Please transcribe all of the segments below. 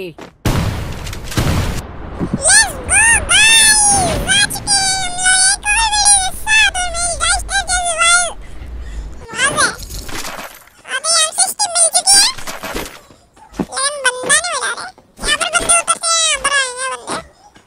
victory! Let's go guys! आ चुके हैं हम लोग एक और वीडियो के साथ और मेरी गाइस का जज्बात वाज़े। अभी हम सिस्टम मिल चुकी है लेकिन बंदा नहीं मिला रहा। यहाँ पर बंदे उतरते हैं, यहाँ पर आएंगे बंदे।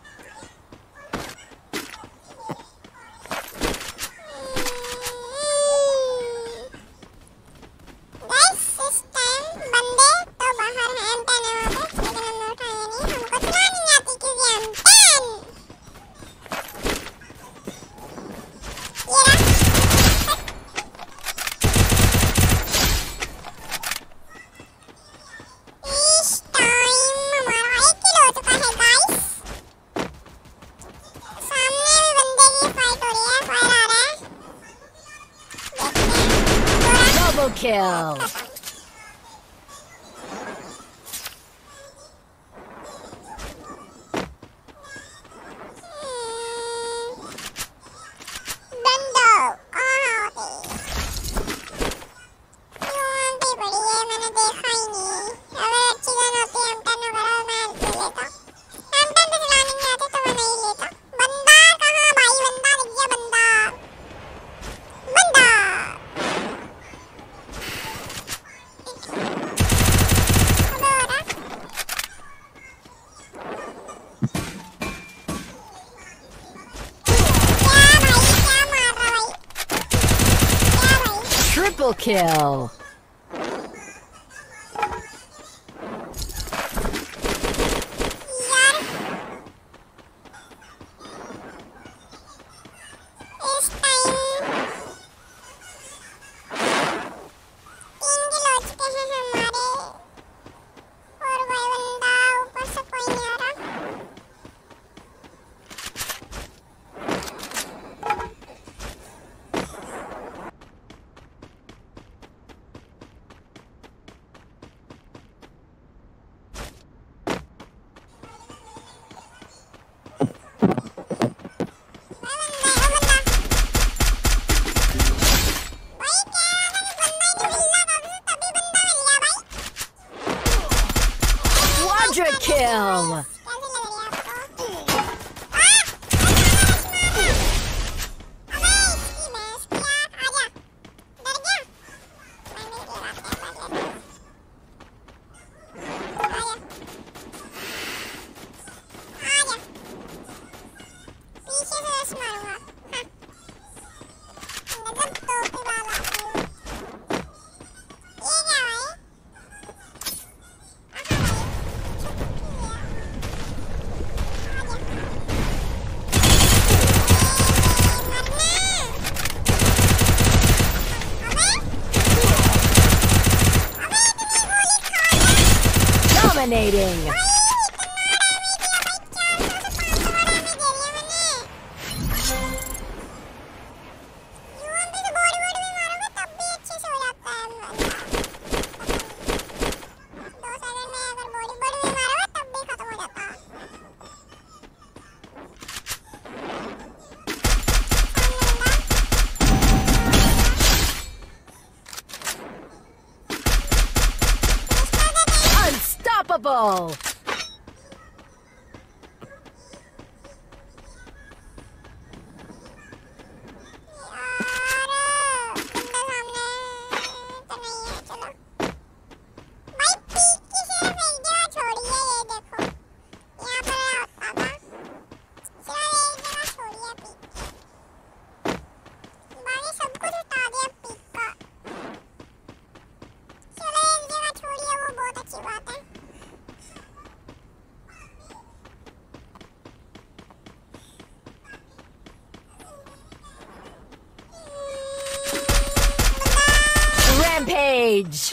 गाइस इस टाइम बंदे तो बाहर हैं, एम10 है वहाँ पे, लेकिन हमने उठाया नहीं। हमको चलानी नहीं आती क्योंकि एम10 ये रहा। इस टाइम हमारा 1 किलो हो चुका है गाइस। सामने भी बंदे की फाइट हो रही है, फायर आ रहा है, देखते हैं। Double kill! Triple kill! Quadra kill! Dominating! Unstoppable! Rampage!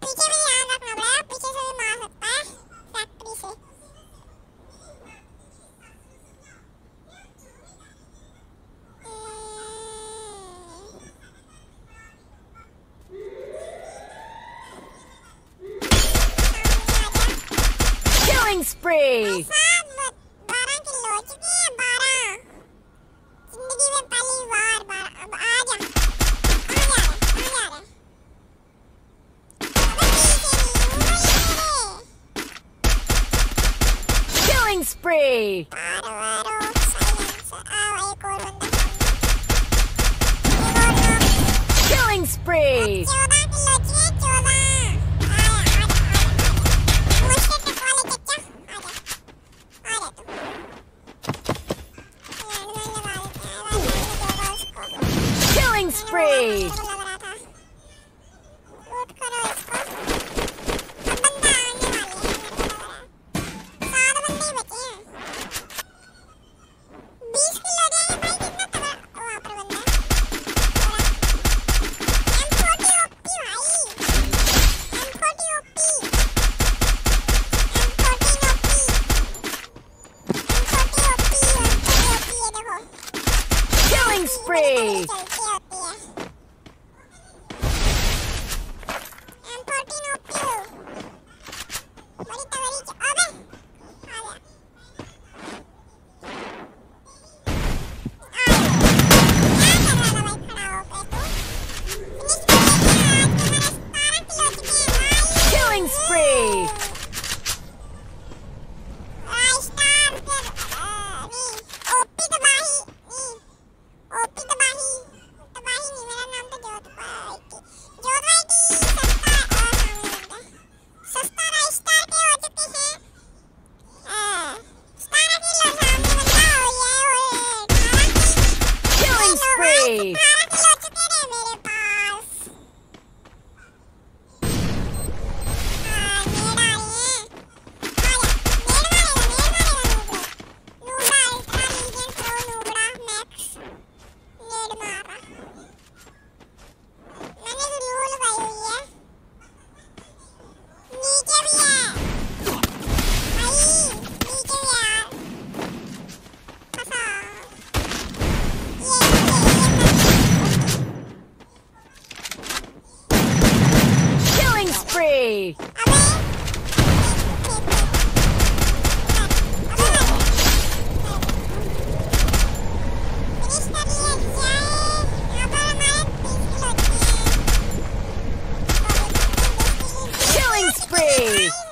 पीछे भी ध्यान रखना पड़ेगा, पीछे से भी मार सकता है फैक्ट्री से। Killing spree! 12 किलो हो चुके हैं, 12 जिंदगी में पहली बार 12। अब आ जा, Killing spree! मारो साइलेंस। आओ एक और बंदा, Killing spree! 14 किलो चाहिए, 14। आया मुझसे टक वाले चच्चा, आ जा तू। Killing spree! लग रहा था लूट करो इसको। अब बंदा आने वाले हैं, मेरे को लग रहा है 7 बंदे ही बचे हैं। 20 किलो दे भाई, कितना तगड़ा। वहाँ पर बंदा है M40 ओपी भाई, M40 OP, M14 OP, M40 OP, ये देखो Killing spree! चलती होती है M14 ओपी, बड़ी तगड़ी अबे आ गया। Killing spree! Killing spree! Killing spree! Killing spree!